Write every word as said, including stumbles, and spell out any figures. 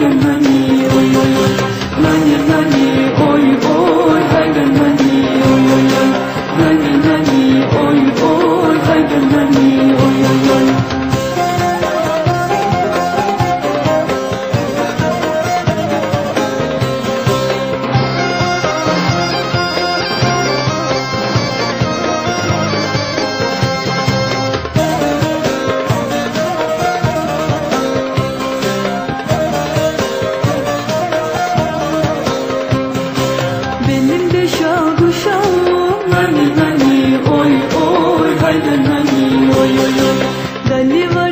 haydi nani, oy oy oy. Nani nani, oy oy, haydi nani, oy oy oy. Nani nani, oy oy, haydi nani, oy oy oy. Benim de şal kuşağım, nani nani, oy oy, haydi nani, oy oy oy. Dali var